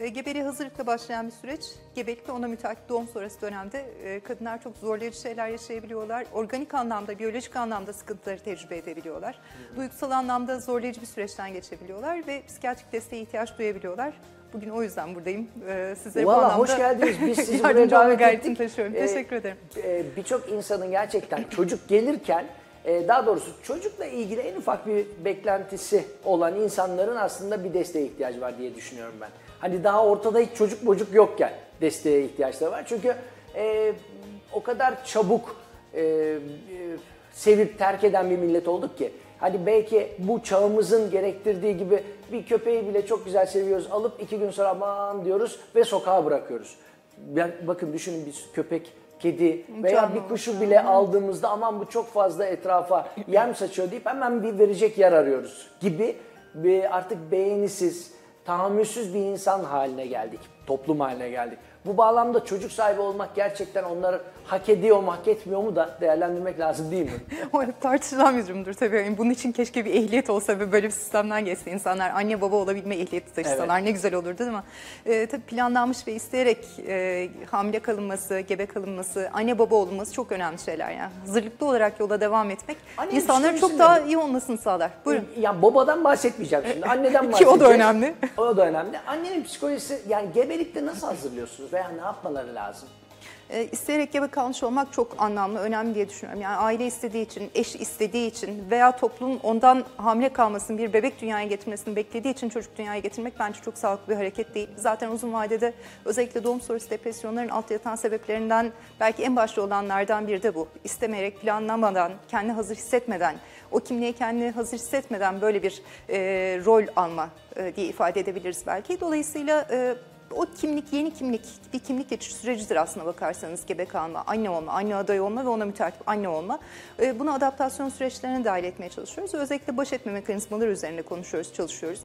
Gebeliğe hazırlıkla başlayan bir süreç. Gebelikte ona müteakip doğum sonrası dönemde kadınlar çok zorlayıcı şeyler yaşayabiliyorlar. Organik anlamda, biyolojik anlamda sıkıntıları tecrübe edebiliyorlar. Duygusal anlamda zorlayıcı bir süreçten geçebiliyorlar ve psikiyatrik desteğe ihtiyaç duyabiliyorlar. Bugün o yüzden buradayım. Sizlere bu anlamda hoş geldiniz. Biz sizi buraya yardımcı olma davet gayretini ettik. taşıyorum. Teşekkür ederim. Birçok insanın gerçekten çocuk gelirken, daha doğrusu çocukla ilgili en ufak bir beklentisi olan insanların aslında bir desteğe ihtiyacı var diye düşünüyorum ben. Hani daha ortada hiç çocuk yokken desteğe ihtiyaçları var. Çünkü o kadar çabuk sevip terk eden bir millet olduk ki. Hani belki bu çağımızın gerektirdiği gibi bir köpeği bile çok güzel seviyoruz. Alıp 2 gün sonra aman diyoruz ve sokağa bırakıyoruz. Bakın düşünün, bir köpek, kedi veya bir kuşu bile aldığımızda aman bu çok fazla etrafa yem saçıyor deyip hemen bir verecek yer arıyoruz gibi artık beğenisiz, tahammülsüz bir insan haline geldik, toplum haline geldik. Bu bağlamda çocuk sahibi olmak gerçekten onları hak ediyor mu, hak etmiyor mu da değerlendirmek lazım değil mi? O tartışılan bir durumdur tabii. Yani bunun için keşke bir ehliyet olsa ve böyle bir sistemden geçse insanlar anne baba olabilme ehliyeti taşısalar, evet, ne güzel olurdu değil mi? Tabii planlanmış ve isteyerek hamile kalınması, gebe kalınması, anne baba olunması çok önemli şeyler yani. Hazırlıklı olarak yola devam etmek insanların çok daha iyi olmasını sağlar. Buyurun. Ya babadan bahsetmeyeceğim şimdi. Anneden bahsedeceğim. Ki o da önemli. O da önemli. Annenin psikolojisi, yani gebelikte nasıl hazırlıyorsunuz veya ne yapmaları lazım? İsteyerek gebe kalmış olmak çok anlamlı, önemli diye düşünüyorum. Yani aile istediği için, eş istediği için veya toplumun ondan hamile kalmasını, bir bebek dünyaya getirmesini beklediği için çocuk dünyaya getirmek bence çok sağlıklı bir hareket değil. Zaten uzun vadede özellikle doğum sonrası depresyonların alt yatan sebeplerinden belki en başta olanlardan biri de bu. İstemeyerek, planlamadan, kendini hazır hissetmeden, o kimliğe kendini hazır hissetmeden böyle bir rol alma diye ifade edebiliriz belki. Dolayısıyla o kimlik, yeni kimlik, bir kimlik geçiş sürecidir aslına bakarsanız gebe kalma, anne olma, anne adayı olma ve ona müteakip anne olma. Bunu adaptasyon süreçlerine dahil etmeye çalışıyoruz. Özellikle baş etme mekanizmaları üzerinde konuşuyoruz, çalışıyoruz.